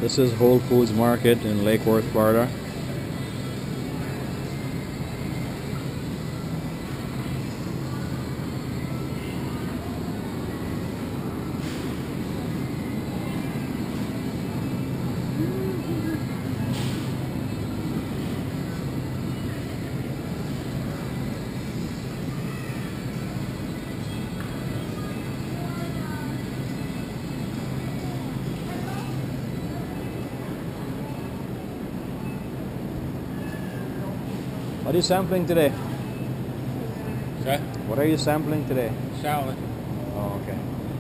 This is Whole Foods Market in Lake Worth, Florida. What are you sampling today? Okay. What are you sampling today? Salad. Oh, okay.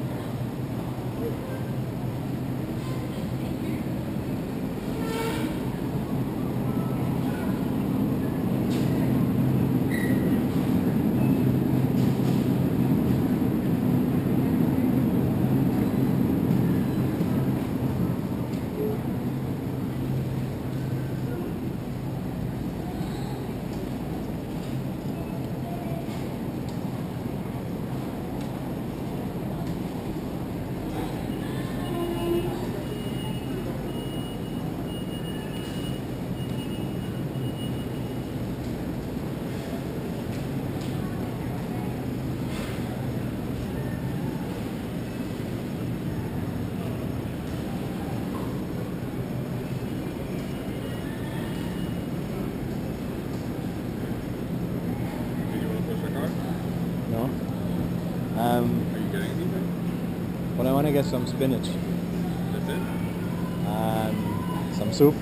Did you want to push a car? No? Are you getting anything? But I want to get some spinach That's it? and some soup.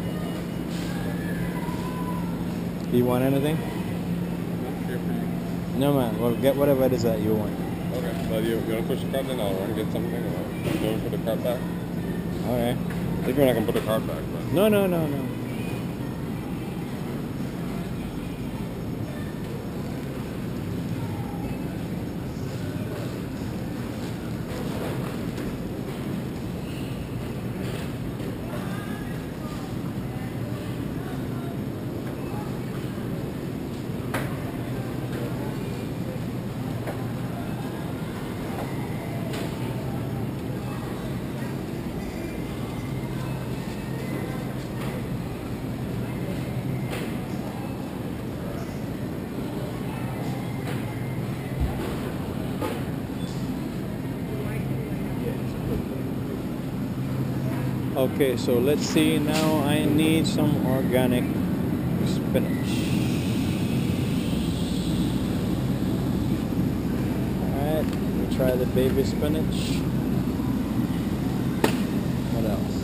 Do you want anything? Here for you. No, man. Well, get whatever it is that you want. Okay. Well, you want to push the cart then? I'll run and get something. Or you want to put the cart back? Okay. If you're not going to put the cart back, but. No, no, no, no. Okay, so let's see now. I need some organic spinach. Alright, we'll try the baby spinach. What else?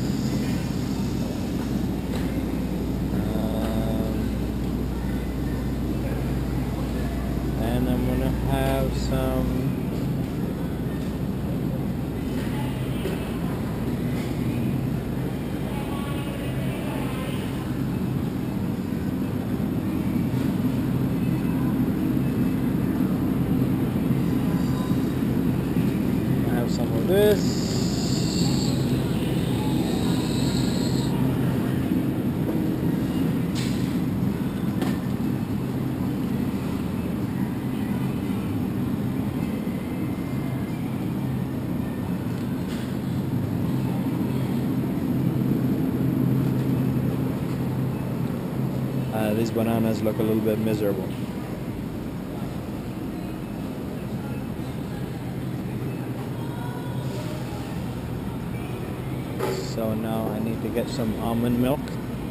And I'm gonna have some some of this. These bananas look a little bit miserable. So now I need to get some almond milk.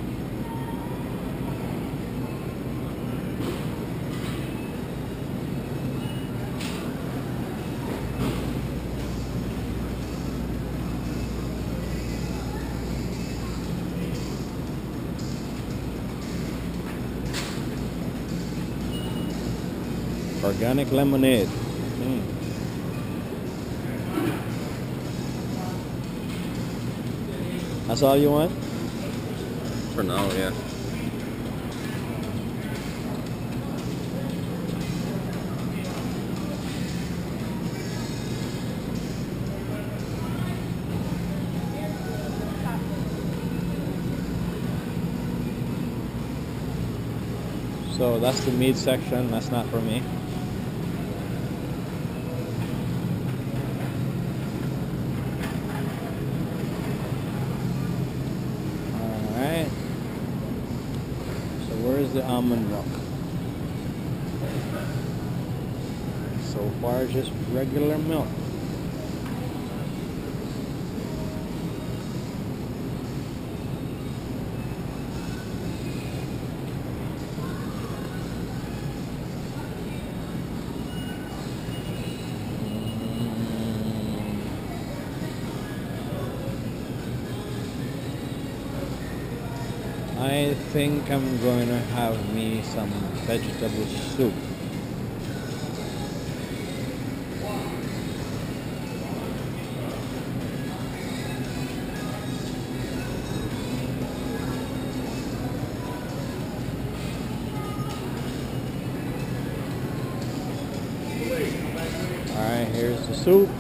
Organic lemonade. That's all you want? For now, yeah. So that's the meat section. That's not for me. the almond milk. So far, just regular milk. I think I'm going to have me some vegetable soup. Alright, here's the soup.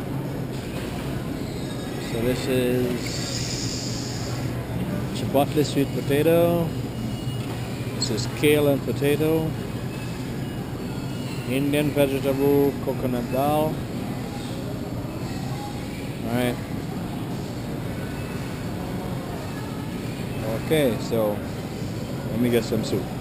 So this is chipotle sweet potato. This is kale and potato. Indian vegetable coconut dal. Alright. Okay, so let me get some soup.